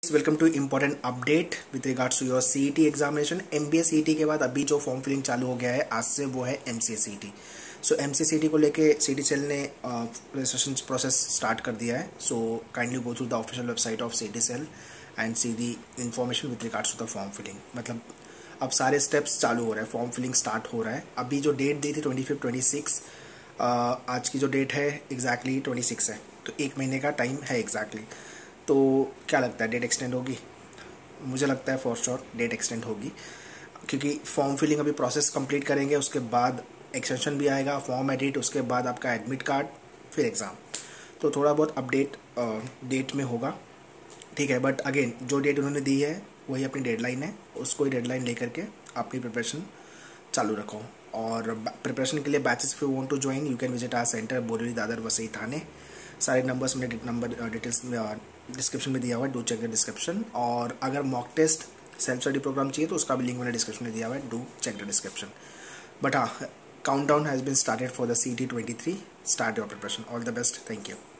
Welcome to important update with regards to your CET examination. MBA CET के बाद अभी जो फॉर्म फिलिंग चालू हो गया है आज से, वो है MCA CET. So MCA CET को लेके सीईटी सेल ने रजिस्ट्रेशन प्रोसेस स्टार्ट कर दिया है। So kindly go through the official website of CET cell and see the information with regards to the form filling. मतलब अब सारे स्टेप्स चालू हो रहे हैं, फॉर्म फिलिंग स्टार्ट हो रहा है। अभी जो डेट दी थी 25 26, आज की जो डेट है एग्जैक्टली 26 है, तो एक महीने का टाइम है एग्जैक्टली। तो क्या लगता है, डेट एक्सटेंड होगी? मुझे लगता है फॉर श्योर डेट एक्सटेंड होगी, क्योंकि फॉर्म फिलिंग अभी प्रोसेस कंप्लीट करेंगे, उसके बाद एक्सटेंशन भी आएगा, फॉर्म एडिट, उसके बाद आपका एडमिट कार्ड, फिर एग्ज़ाम। तो थोड़ा बहुत अपडेट डेट में होगा, ठीक है। बट अगेन जो डेट उन्होंने दी है वही अपनी डेडलाइन है, उसको ही डेडलाइन लेकर के अपनी प्रिपरेशन चालू रखो। और प्रिपरेशन के लिए batches if you want to join you can visit our centre Borivali, Dadar, Vasai, Thane. सारे नंबर्स में डिटेल्स में डिस्क्रिप्शन में दिया हुआ है, डू चेक द डिस्क्रिप्शन। और अगर mock test self study programme चाहिए तो उसका भी लिंक मैंने डिस्क्रिप्शन में दिया हुआ है, do check the description. But हाँ, countdown has been started for the CET 23। Start your preparation. All the best, thank you.